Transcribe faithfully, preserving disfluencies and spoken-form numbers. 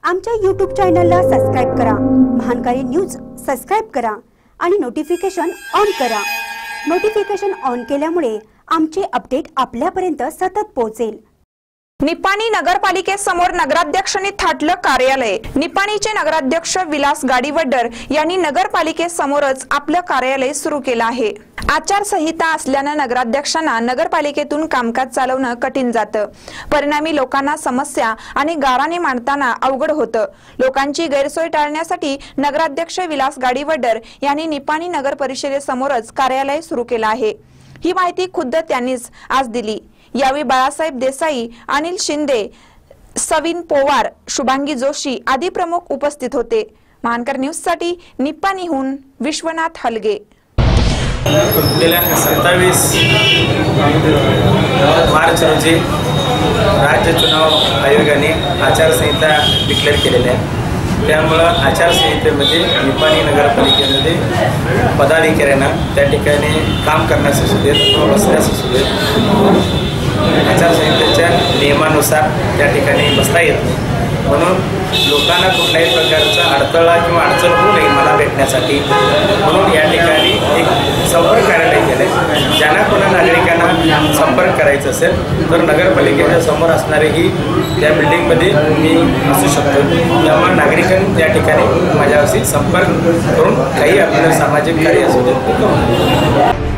आमच्या यूट्यूब चॅनलला सबस्क्राइब करा, महानकारी न्यूज सबस्क्राइब करा आणि नोटिफिकेशन ऑन करा। नोटिफिकेशन ऑन केल्यामुळे आमचे अपडेट आपल्यापर्यंत सतत पोहोचेल। निपाणी नगरपालिकेसमोर नगराध्यक्षांनी थाटलं कार्यालय। निपाणीचे नगराध्यक्ष विलास गाडीवड्डर यांनी नगरपालिकेसमोरच आपलं कार्यालय सुरू केलं आहे। आचारसंहिता असल्यानं नगराध्यक्षांना नगरपालिकेतून कामकाज चालवणं कठीण जातं। परिणामी लोकांना समस्या आणि गाऱ्हाणे मांडताना अवघड होतं। लोकांची गैरसोय टाळण्यासाठी नगराध्यक्ष विलास गाडीवड्डर यांनी निपाणी नगर परिषदेसमोरच कार्यालय सुरू केलं आहे। ही माहिती खुद्द त्यांनीच आज दिली। यावेळी बाळासाहेब देसाई, अनिल शिंदे, सविन पोवार, शुभांगी जोशी आदी प्रमुख उपस्थित होते। महानकर न्यूज साठी निपाणीहून विश्वनाथ हलगे। गेल्या सत्तावीस मार्च रोजी राज्य चुनाव आयोगाने आचारसंहिता डिक्लेअर केलेली आहे। त्यामुळे आचारसंहितेमध्ये निपाणी नगरपालिकेमध्ये पदाधिकाऱ्यांना त्या ठिकाणी काम करण्यास असू देत किंवा बसण्यास असू देत आचारसंहितेच्या नियमानुसार त्या ठिकाणी बसता येत नाही। म्हणून लोकांना कुठल्याही प्रकारचा अडथळा किंवा अडचण होऊ नये मला भेटण्यासाठी म्हणून या ठिकाणी एक संपर्क कार्यालय केलं आहे। ज्यांना कोणा नागरिकांना संपर्क करायचा असेल तर नगरपालिकेच्या समोर असणारे ही त्या बिल्डिंगमध्ये मी असू शकतो। त्यामुळे नागरिकांनी त्या ठिकाणी माझ्याशी संपर्क करून काही आपलं सामाजिक कार्य असू देत।